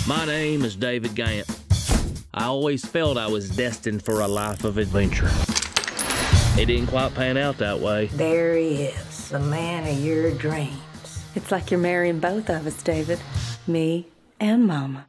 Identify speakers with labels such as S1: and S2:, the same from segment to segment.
S1: My name is David Gant. I always felt I was destined for a life of adventure. It didn't quite pan out that way.
S2: There he is, the man of your dreams.
S3: It's like you're marrying both of us, David. Me and Mama.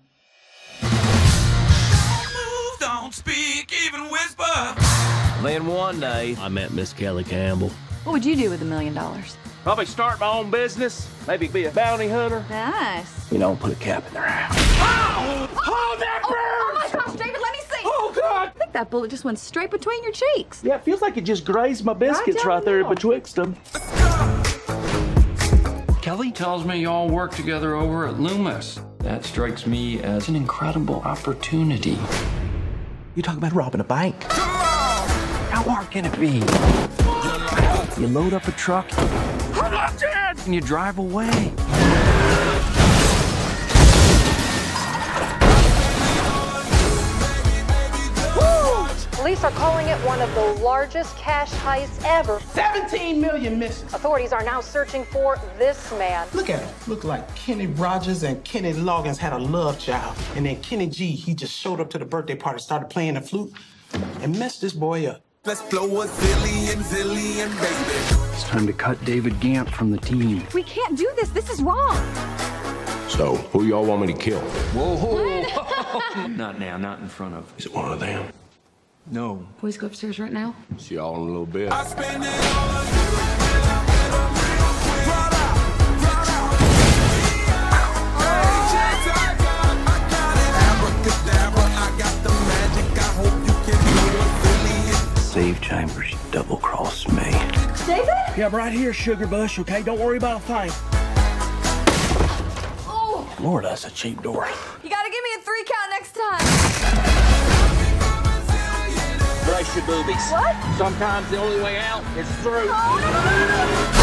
S4: Don't speak, even whisper.
S1: Then one day, I met Miss Kelly Campbell.
S5: What would you do with $1 million?
S1: Probably start my own business. Maybe be a bounty hunter.
S5: Nice.
S1: You know, put a cap in their house.
S4: Oh, that burns!
S5: Oh my gosh, David, let me see.
S4: Oh, God!
S5: I think that bullet just went straight between your cheeks.
S6: Yeah, it feels like it just grazed my biscuits right there betwixt them.
S7: Kelly tells me y'all work together over at Loomis. That strikes me as an incredible opportunity.
S6: You talking about robbing a bank?
S7: How hard can it be? You load up a truck, and you drive away.
S8: Police are calling it one of the largest cash heists ever.
S9: 17 million missing.
S8: Authorities are now searching for this man.
S9: Look at him. Look like Kenny Rogers and Kenny Loggins had a love child. And then Kenny G, he just showed up to the birthday party, started playing the flute, and messed this boy up.
S4: Let's blow a zillion, baby.
S7: It's time to cut David Gant from the team.
S5: We can't do this. This is wrong.
S10: So, who y'all want me to kill?
S7: Whoa! Not now, not in front of.
S10: Is it one of them?
S7: No.
S5: Boys, go upstairs right now.
S10: See y'all in a little bit.
S4: I spend it all on you.
S7: Save Chambers, you double-crossed me.
S5: David?
S6: Yeah, I'm right here, Sugar Bush, okay? Don't worry about a thing.
S5: Oh,
S6: Lord, that's a cheap door.
S5: you gotta give me a 3 count next time.
S1: Brace your boobies.
S5: What?
S1: Sometimes the only way out is through.
S5: Oh, no, no, no, no, no.